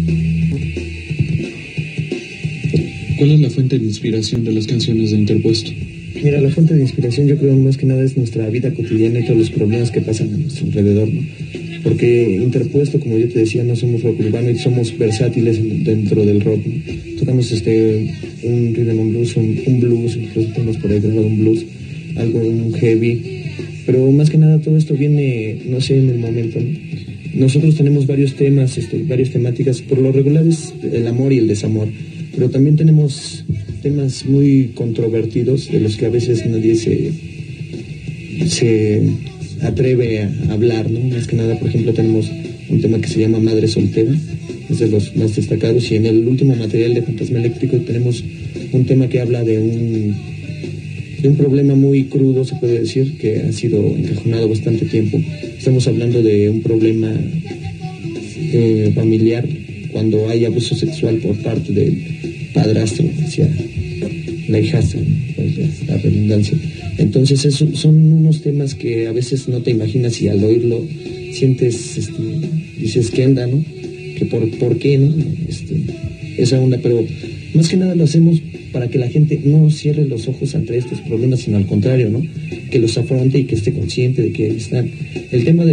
¿Cuál es la fuente de inspiración de las canciones de Interpuesto? Mira, la fuente de inspiración yo creo más que nada es nuestra vida cotidiana y todos los problemas que pasan a nuestro alrededor, ¿no? Porque Interpuesto, como yo te decía, no somos rock urbano y somos versátiles dentro del rock, ¿no? Tocamos un rhythm and blues, un blues, incluso tenemos por ahí grabado un blues, un heavy, pero más que nada todo esto viene, no sé, en el momento, ¿no? Nosotros tenemos varios temas, varias temáticas, por lo regular es el amor y el desamor, pero también tenemos temas muy controvertidos de los que a veces nadie se atreve a hablar, ¿no? Más que nada, por ejemplo, tenemos un tema que se llama Madre Soltera, es de los más destacados, y en el último material de Fantasma Eléctrico tenemos un tema que habla de un problema muy crudo, se puede decir, que ha sido encajonado bastante tiempo. Estamos hablando de un problema familiar, cuando hay abuso sexual por parte del padrastro hacia la hijastra, pues, la redundancia. Entonces son unos temas que a veces no te imaginas y al oírlo sientes, dices, ¿qué onda, no? Que por qué, ¿no? Esa onda, pero más que nada lo hacemos para que la gente no cierre los ojos ante estos problemas, sino al contrario, ¿no? Que los afronte y que esté consciente de que están. El tema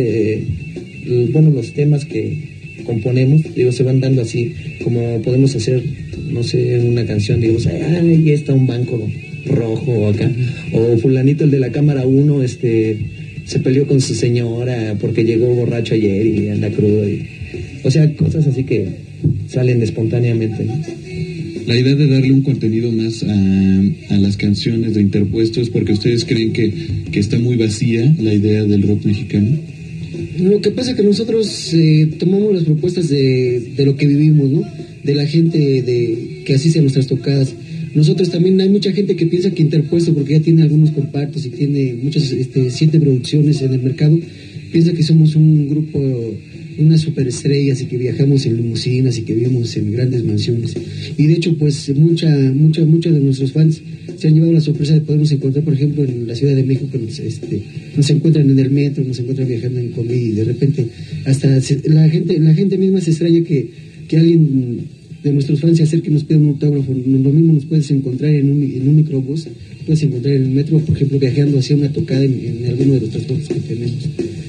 los temas que componemos, se van dando así, como podemos hacer, no sé, una canción, digamos, ahí está un banco rojo acá, o fulanito, el de la cámara 1, se peleó con su señora porque llegó borracho ayer y anda crudo, o sea, cosas así que salen espontáneamente, ¿no? La idea de darle un contenido más a las canciones de Interpuesto es porque ustedes creen que está muy vacía la idea del rock mexicano. Lo que pasa es que nosotros tomamos las propuestas de lo que vivimos, ¿no? De la gente, que así sean nuestras tocadas. Nosotros también, hay mucha gente que piensa que Interpuesto, porque ya tiene algunos compactos y tiene muchas 7 producciones en el mercado, piensa que somos un grupo, unas superestrellas y que viajamos en limusinas y que vivimos en grandes mansiones. Y de hecho, pues muchos de nuestros fans se han llevado la sorpresa de podernos encontrar, por ejemplo, en la Ciudad de México, que nos encuentran en el metro, nos encuentran viajando en combi, y de repente hasta la gente misma se extraña que alguien de nuestros fans se acerque y nos pida un autógrafo. Lo mismo nos puedes encontrar en un microbús, puedes encontrar en el metro, por ejemplo, viajando hacia una tocada en alguno de los transportes que tenemos.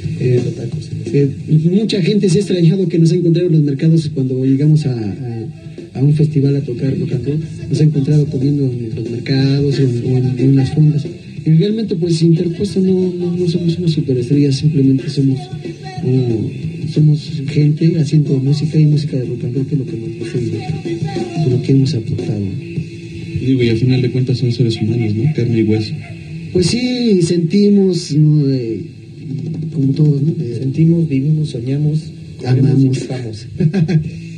Mucha gente se ha extrañado que nos ha encontrado en los mercados cuando llegamos a un festival a tocar rock and roll. Nos ha encontrado comiendo en los mercados o en las fondas. Y realmente, pues, Interpuesto no somos unas superestrellas, simplemente somos gente haciendo música y música de rock and roll, que es lo que nos gusta y lo que hemos aportado. Y al final de cuentas son seres humanos, ¿no? Carne y hueso. Pues sí, sentimos, ¿no? Como todos, ¿no? Sentimos, vivimos, soñamos, amamos. Estamos.